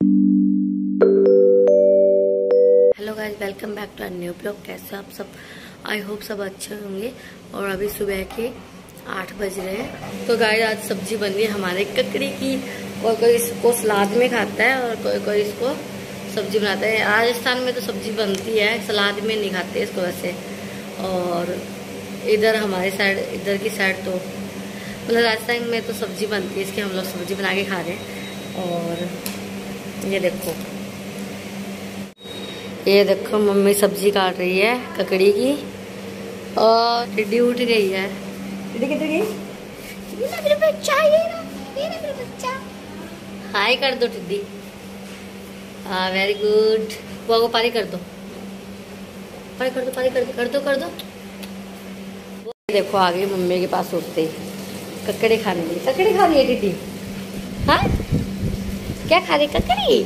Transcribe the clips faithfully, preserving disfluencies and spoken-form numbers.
Hello guys, welcome back to a new blog. कैसे आप सब? आई होप सब अच्छे होंगे। और अभी सुबह के आठ बज रहे हैं। तो गाइस आज सब्जी बन रही है हमारे ककड़ी की। और कोई इसको सलाद में खाता है और कोई कोई इसको सब्जी बनाता है। राजस्थान में तो सब्जी बनती है, सलाद में नहीं खाते इसको वैसे। और इधर हमारे साइड, इधर की साइड तो मतलब राजस्थान में तो सब्जी बनती है इसकी, हम लोग सब्जी बना के खा रहे हैं। और ये देखो, ये देखो मम्मी सब्जी काट रही है ककड़ी की। और टिड्डी उठ गई है। टिड्डी किधर गई? मेरा बच्चा, ये मेरा बच्चा। हाय कर दो टिड्डी। हाँ वेरी गुड। बुआ को पारी कर दो, पारी कर दो, पारी कर दो, कर दो कर दो। देखो आ गई मम्मी के पास उठते ही ककड़ी खाने के लिए। ककड़ी खा रही है टिड्डी? हाँ क्या खा रही ककड़ी?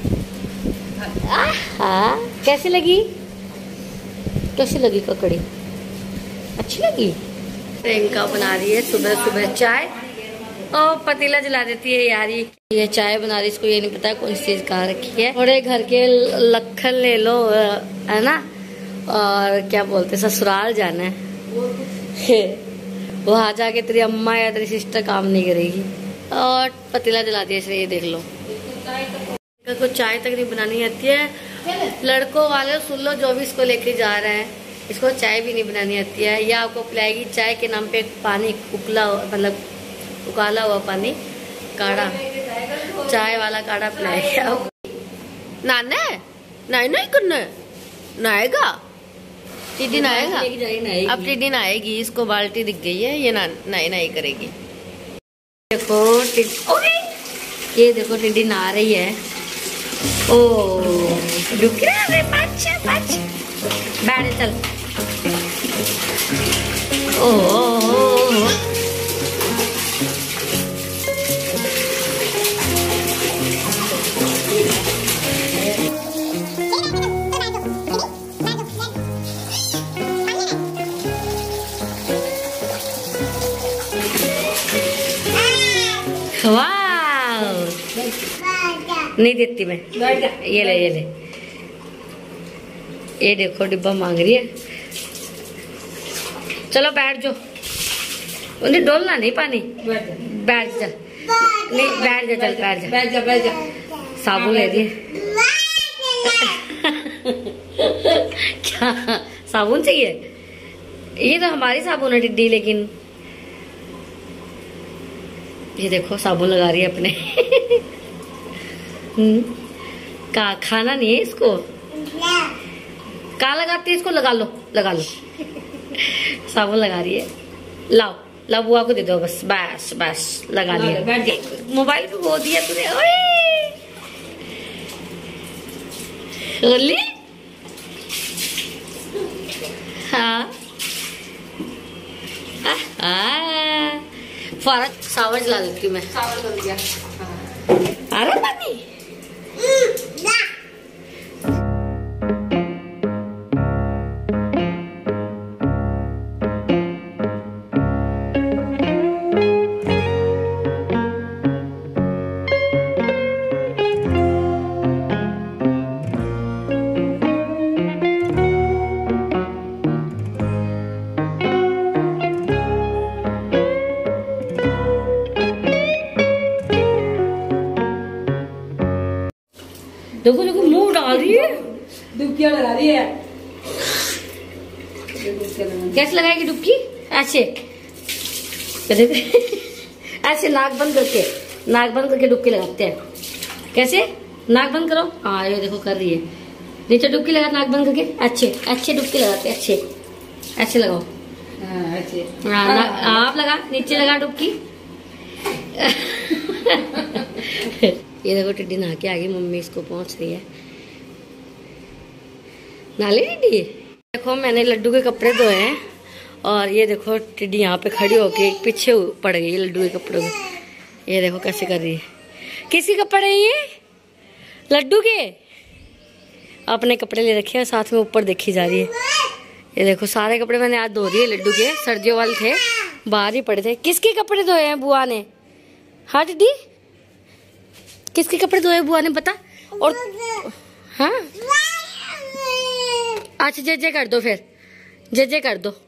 हाँ कैसी लगी? कैसी लगी ककड़ी? अच्छी लगी? प्रियंका बना रही है सुबह सुबह चाय और पतीला जला देती है यार। ये चाय बना रही है, इसको ये नहीं पता कौन सी चीज कहाँ रखी है। थोड़े घर के लखन ले लो, है ना। और क्या बोलते ससुराल जाना है, वहां जाके तेरी अम्मा या तेरी सिस्टर काम नहीं करेगी। और पतीला जला दिया इसलिए ये देख लो। को चाय तक नहीं बनानी आती है। लड़कों वाले सुन लो, जो भी इसको लेके जा रहे हैं, इसको चाय भी नहीं बनानी आती है। या आपको पिलाएगी चाय के नाम पे पानी उकला, मतलब उकाला हुआ पानी, काढ़ा, चाय वाला काढ़ा पिलाएगी। नाना नहीं नहीं करना नहाएगा टिड्डी, नहाएगा अब टिड्डी नहाएगी। इसको बाल्टी दिख गई है, ये ना नहाई नहाई करेगी। देखो टिड्डी, ये देखो टिड्डी नहा रही है। ओ रुक रहा है, बच्चा बच्चा बैठ चल। ओ, ओ, ओ, ओ। नहीं देती मैं, ये ले ये ले। ये देखो डिब्बा मांग रही है। चलो बैठ जाओ, उन्हें डोलना नहीं पानी। बैठ जा, नहीं बैठ जा, चल बैठ जा, बैठ जा, बैठ जा। साबुन ले दिए। क्या साबुन चाहिए? ये तो हमारी साबुन है टिड्डी, लेकिन ये देखो साबुन लगा रही है अपने। का खाना नहीं है इसको। का लगाती है इसको? लगा लो लगा लो। साबुन लगा रही है। लाओ लाओ बुआ को दे दो, बस बस बस लगा लिया। मोबाइल पे वो दिया तूने। ओए हाँ फर्क सावर जला देती हूँ मैं। सावर कर दिया। आ रहा पानी? देखो देखो मुंह डाल रही है, डुबकियां लगा रही है। कैसे लगाएगी डुबकी? ऐसे ऐसे नाक बंद करके, नाक बंद करके डुबकी लगाते हैं। कैसे? नाक बंद करो। हाँ ये देखो कर रही है। नीचे डुबकी लगा, नाक बंद करके अच्छे अच्छे डुबकी लगाते हैं। अच्छे ऐसे लगाओ। हाँ अच्छे। हाँ आप लगा, नीचे लगा डुबकी। ये देखो टिड्डी नहा के आ गई। मम्मी इसको पहुंच रही है। नाले टिड्डी। देखो मैंने लड्डू के कपड़े धोए हैं और ये देखो टिड्डी यहाँ पे खड़ी होके पीछे पड़ गई लड्डू के कपड़ों में। ये देखो कैसे कर रही है। किसी कपड़े ये? लड्डू के। अपने कपड़े ले रखे हैं, साथ में ऊपर देखी जा रही है। ये देखो सारे कपड़े मैंने आज धो दिए। लड्डू के सर्दियों वाले थे, बाहर ही पड़े थे। किसके कपड़े धोए हैं बुआ ने? हाँ टिड्डी किसके कपड़े धोए बुआ ने बता। और हाँ अच्छा जे जे कर दो, फिर जे जे कर दो।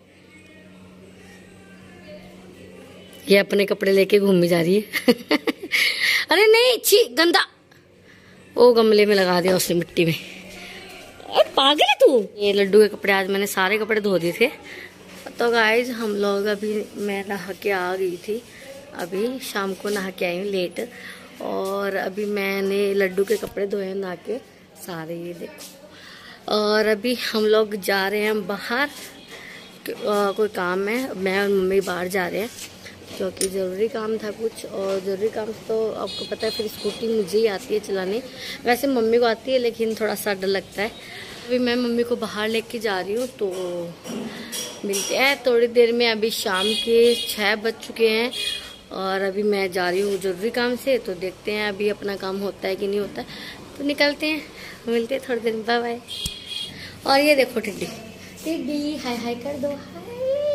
ये अपने कपड़े लेके घूमने जा रही है। अरे नहीं छी गंदा, वो गमले में लगा दिया उसने मिट्टी में। और पागल है तू। ये लड्डू के कपड़े आज मैंने सारे कपड़े धो दिए थे। तो गाइज हम लोग अभी मैं नहा के आ गई थी, अभी शाम को नहा के आई हूँ लेट। और अभी मैंने लड्डू के कपड़े धोए नहा के सारे, ये देखो। और अभी हम लोग जा रहे हैं बाहर, आ, कोई काम है, मैं और मम्मी बाहर जा रहे हैं क्योंकि ज़रूरी काम था कुछ। और ज़रूरी काम तो आपको पता है, फिर स्कूटी मुझे ही आती है चलाने, वैसे मम्मी को आती है लेकिन थोड़ा सा डर लगता है। अभी मैं मम्मी को बाहर लेके जा रही हूँ, तो मिलते हैं थोड़ी देर में। अभी शाम के छः बज चुके हैं और अभी मैं जा रही हूँ ज़रूरी काम से, तो देखते हैं अभी अपना काम होता है कि नहीं होता है, तो निकलते हैं, मिलते हैं थोड़ी देर में। Bye bye. और ये देखो टिड्डी, टिड्डी हाय हाय कर दो, हाय।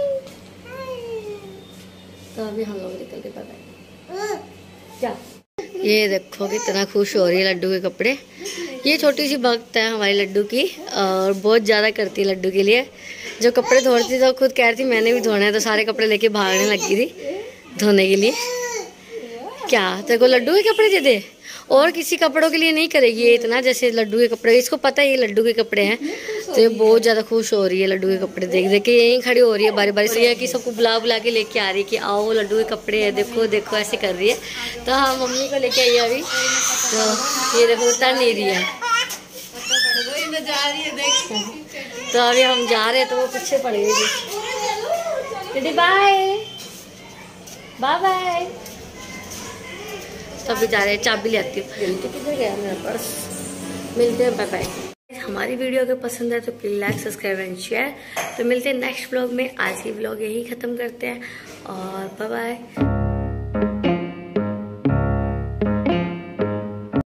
तो अभी हम लोग निकल के बाय बाय। क्या ये देखो कितना खुश हो रही है लड्डू के कपड़े। ये छोटी सी भक्त है हमारी लड्डू की और बहुत ज़्यादा करती है लड्डू के लिए। जो कपड़े धोती तो खुद कह रही थी मैंने भी धोना है, तो सारे कपड़े लेके भागने लगी थी धोने के लिए। क्या तेरे को लड्डू के कपड़े दे दे? और किसी कपड़ों के लिए नहीं करेगी ये इतना, जैसे लड्डू के कपड़े। इसको पता है ये लड्डू के कपड़े हैं, तो ये बहुत ज़्यादा खुश हो रही है लड्डू के कपड़े देख देख के। यहीं खड़ी हो रही है बारी बारी से, ये कि सबको बुला बुला के लेके आ रही है कि आओ लड्डू के कपड़े है, देखो देखो ऐसे कर रही है। तो हाँ मम्मी को लेके आई है अभी, तो ये देखो उतर नहीं रही है। तो अभी हम जा रहे हैं तो वो पीछे पड़ गई थी। Bye bye bye. तो अभी जा रहे हैं, चाबी ले आती हूँ। किधर गया मेरा पर्स? मिलते हैं, बाय बाय। हमारी वीडियो अगर पसंद है तो please like subscribe and share. तो मिलते हैं नेक्स्ट व्लॉग में। आज की व्लॉग यही खत्म करते हैं और बाय बाय।